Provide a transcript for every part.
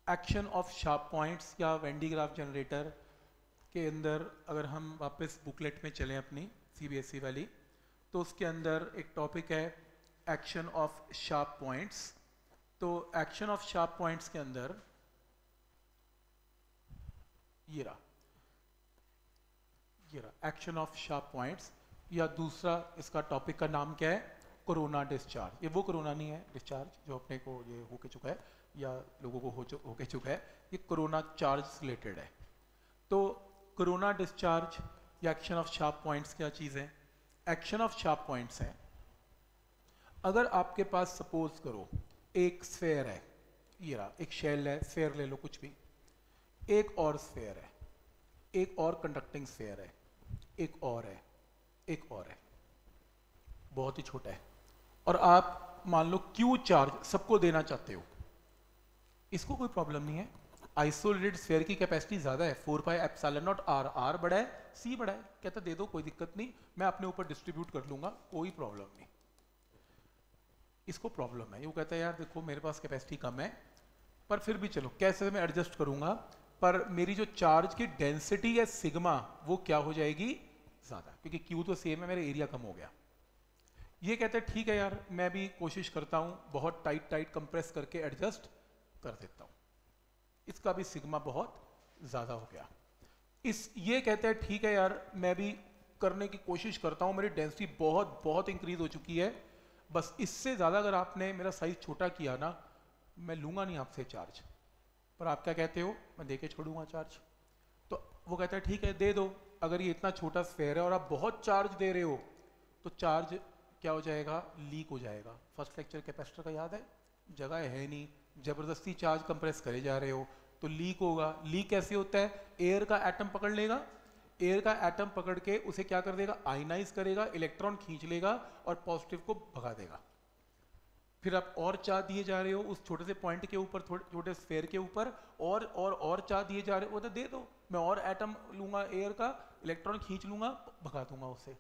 Action of sharp points या Van de Graaff generator के अंदर अगर हम वापस बुकलेट में चलें अपनी सीबीएसई वाली, तो उसके अंदर एक टॉपिक है एक्शन ऑफ शार्प पॉइंट्स। तो एक्शन ऑफ शार्प पॉइंट्स के अंदर ये रहा एक्शन ऑफ शार्प पॉइंट्स, या दूसरा इसका टॉपिक का नाम क्या है, कोरोना डिस्चार्ज। ये वो कोरोना नहीं है डिस्चार्ज जो अपने को ये हो के चुका है या लोगों को हो के चुका है, ये कोरोना चार्ज रिलेटेड है। तो कोरोना डिस्चार्ज या एक्शन ऑफ शार्प पॉइंट्स क्या चीज़ है? एक्शन ऑफ शार्प पॉइंट्स है, अगर आपके पास सपोज करो एक स्फेयर है, ये रहा एक शेल है, स्फेयर ले लो कुछ भी, एक और स्फेयर है, एक और कंडक्टिंग स्फेयर है, एक और है, एक और है, बहुत ही छोटा है, और आप मान लो क्यू चार्ज सबको देना चाहते हो, इसको कोई प्रॉब्लम नहीं है। आइसोलेटेड स्फेयर की कैपेसिटी ज्यादा है, 4 pi epsilon not R, R बड़ा है, सी बड़ा है, कहता दे दो कोई दिक्कत नहीं, मैं अपने ऊपर डिस्ट्रीब्यूट कर लूंगा, कोई प्रॉब्लम नहीं। इसको प्रॉब्लम है, वो कहता है यार देखो मेरे पास कैपेसिटी कम है, पर फिर भी चलो कैसे मैं एडजस्ट करूंगा, पर मेरी जो चार्ज की डेंसिटी है सिग्मा वो क्या हो जाएगी, ज्यादा, क्योंकि क्यू तो सेम है, मेरा एरिया कम हो गया। ये कहते हैं ठीक है यार मैं भी कोशिश करता हूं, बहुत टाइट टाइट कंप्रेस करके एडजस्ट कर देता हूं, इसका भी सिग्मा बहुत ज्यादा हो गया। ये कहते हैं ठीक है यार मैं भी करने की कोशिश करता हूं, मेरी डेंसिटी बहुत बहुत इंक्रीज हो चुकी है, बस इससे ज्यादा अगर आपने मेरा साइज छोटा किया ना, मैं लूंगा नहीं आपसे चार्ज। पर आप क्या कहते हो, मैं दे के छोड़ूंगा चार्ज। तो वो कहता है ठीक है दे दो, अगर ये इतना छोटा स्फेयर है और आप बहुत चार्ज दे रहे हो तो चार्ज क्या हो जाएगा, लीक हो जाएगा। फर्स्ट लेक्चर कैपेसिटर का याद है, जगह है नहीं, जबरदस्ती चार्ज कंप्रेस करे जा रहे हो तो लीक होगा। लीक कैसे होता है, एयर का एटम पकड़ लेगा, एयर का एटम पकड़ के उसे क्या कर देगा, आयनाइज करेगा, इलेक्ट्रॉन खींच लेगा और पॉजिटिव को भगा देगा। फिर आप और चार्ज दिए जा रहे हो उस छोटे से पॉइंट के ऊपर, छोटे स्फेयर के ऊपर, और चार्ज दिए जा रहे हो, तो दे दो, मैं और एटम लूंगा एयर का, इलेक्ट्रॉन खींच लूंगा, भगा दूंगा उसे।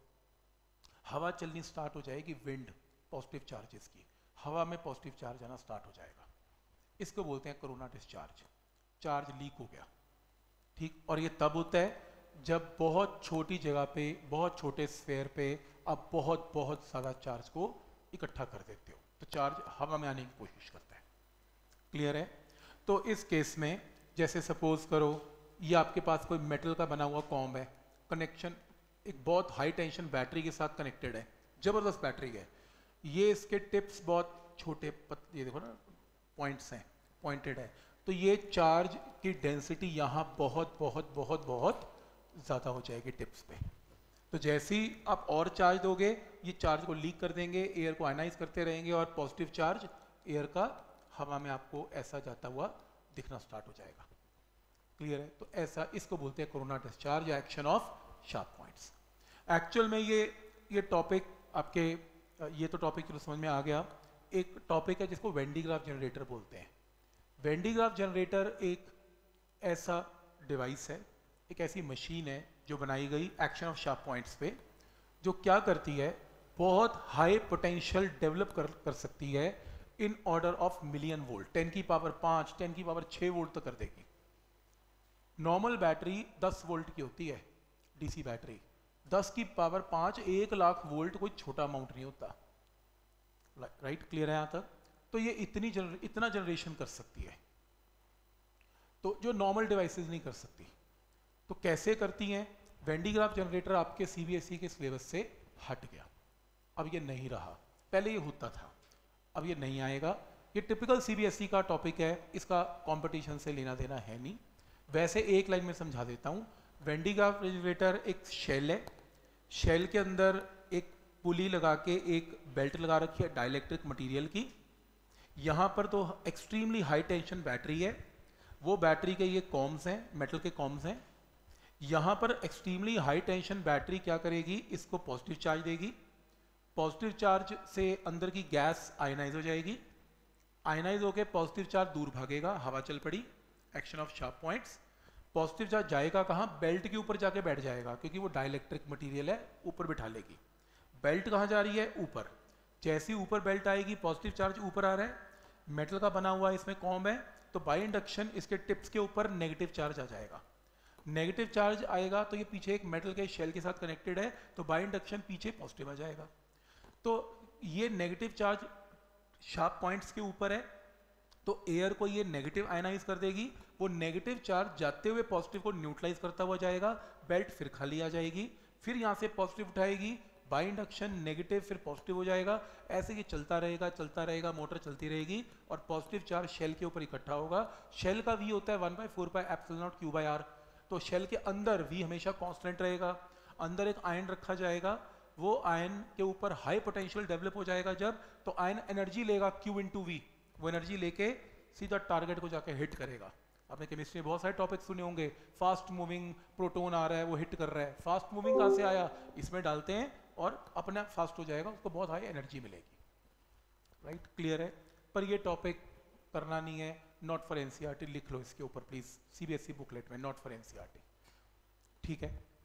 हवा चलनी स्टार्ट हो जाएगी, विंड, पॉजिटिव चार्जेस की, हवा में पॉजिटिव चार्ज आना स्टार्ट हो जाएगा। इसको बोलते हैं कोरोना डिस्चार्ज, चार्ज लीक हो गया। ठीक, और ये तब होता है जब बहुत छोटी जगह पे, बहुत छोटे स्फेयर पे आप बहुत बहुत ज्यादा चार्ज को इकट्ठा कर देते हो, तो चार्ज हवा में आने की कोशिश करता है। क्लियर है? तो इस केस में जैसे सपोज करो ये आपके पास कोई मेटल का बना हुआ कॉम्ब है, कनेक्शन एक बहुत हाई टेंशन बैटरी के साथ कनेक्टेड है, जबरदस्त बैटरी है, ये इसके टिप्स बहुत छोटे ये देखो ना पॉइंट्स हैं, पॉइंटेड है, तो ये चार्ज की डेंसिटी यहाँ बहुत बहुत बहुत बहुत ज़्यादा हो जाएगी टिप्स पे। तो जैसे ही आप और चार्ज दोगे ये चार्ज को लीक कर देंगे, एयर को आयनाइज करते रहेंगे और पॉजिटिव चार्ज एयर का हवा में आपको ऐसा जाता हुआ दिखना स्टार्ट हो जाएगा। क्लियर है? तो ऐसा, इसको बोलते हैं कोरोना डिस्चार्ज या action of sharp points. Actual में ये टॉपिक आपके, ये तो टॉपिक चलो समझ में आ गया। एक टॉपिक है जिसको वेन डी ग्राफ जनरेटर बोलते हैं। वेन डी ग्राफ जनरेटर एक ऐसा डिवाइस है, एक ऐसी मशीन है जो बनाई गई एक्शन ऑफ शार्प पॉइंट्स पे, जो क्या करती है, बहुत हाई पोटेंशियल डेवलप कर सकती है in order of million volt, 10 की पावर 5, 10 की पावर 6 वोल्ट तक कर देगी। नॉर्मल बैटरी 10 वोल्ट की होती है, डीसी बैटरी, 10 की पावर 5, 1 लाख वोल्ट कोई छोटा अमाउंट नहीं होता। राइट? क्लियर है यहाँ तक? तो ये इतना जनरेशन कर सकती है, तो जो नॉर्मल डिवाइसेस नहीं कर सकती। तो कैसे करती हैं? वेन डी ग्राफ जनरेटर आपके सीबीएसई के सिलेबस से हट गया, अब ये नहीं रहा, पहले ये होता था, अब ये नहीं आएगा। ये टिपिकल सीबीएसई का टॉपिक है, इसका कंपटीशन से लेना देना है नहीं। वैसे एक लाइन में समझा देता हूँ। वेन डी ग्राफ जनरेटर एक शेल है, शेल के अंदर एक पुली लगा के एक बेल्ट लगा रखी है डाइलेक्ट्रिक मटेरियल की, यहाँ पर तो एक्सट्रीमली हाई टेंशन बैटरी है, वो बैटरी के ये कॉम्स हैं, मेटल के कॉम्स हैं। यहाँ पर एक्सट्रीमली हाई टेंशन बैटरी क्या करेगी, इसको पॉजिटिव चार्ज देगी, पॉजिटिव चार्ज से अंदर की गैस आयनाइज हो जाएगी, आयनाइज होकर पॉजिटिव चार्ज दूर भागेगा, हवा चल पड़ी, action of sharp points. Positive charge जाएगा कहाँ, बेल्ट के ऊपर जाके बैठ जाएगा, क्योंकि वो डाइलेक्ट्रिक मटेरियल है, ऊपर बिठा लेगी। बेल्ट कहाँ जा रही है, ऊपर। जैसे ही ऊपर बेल्ट आएगी, पॉजिटिव चार्ज ऊपर आ रहा है, मेटल का बना हुआ इसमें कॉम्ब है, तो बाय इंडक्शन इसके टिप्स के ऊपर नेगेटिव चार्ज आ जाएगा। नेगेटिव चार्ज आएगा तो ये पीछे एक मेटल के शेल के साथ कनेक्टेड है, तो बाय इंडक्शन पीछे पॉजिटिव आ जाएगा। तो ये नेगेटिव चार्ज शार्प पॉइंट्स के ऊपर है, तो एयर को ये नेगेटिव आयनाइज कर देगी, वो नेगेटिव चार्ज जाते हुए पॉजिटिव को न्यूट्रलाइज करता हुआ जाएगा, बेल्ट फिर खाली आ जाएगी, फिर यहाँ से पॉजिटिव उठाएगी, बाय इंडक्शन नेगेटिव फिर पॉजिटिव हो जाएगा, ऐसे ये चलता रहेगा, मोटर चलती रहेगी और पॉजिटिव चार्ज शेल के ऊपर इकट्ठा होगा। शेल का V होता है 1/4πε0 Q/r, तो शेल के अंदर V हमेशा कांस्टेंट रहेगा, अंदर एक आयन रखा जाएगा, वो आयन के ऊपर हाई पोटेंशियल डेवलप हो जाएगा जब, तो आयन एनर्जी लेगा Q/V, वो एनर्जी लेके सीधा टारगेट को जाके हिट करेगा। आपने केमिस्ट्री में बहुत सारे टॉपिक सुने होंगे, फास्ट मूविंग प्रोटॉन आ रहा है वो हिट कर रहा है, फास्ट मूविंग कहाँ से आया, इसमें डालते हैं और अपना फास्ट हो जाएगा, उसको बहुत हाई एनर्जी मिलेगी। राइट, क्लियर है। पर ये टॉपिक करना नहीं है, नॉट फॉर एनसीईआरटी, लिख लो इसके ऊपर प्लीज, सीबीएसई बुकलेट में नॉट फॉर एनसीईआरटी, ठीक है।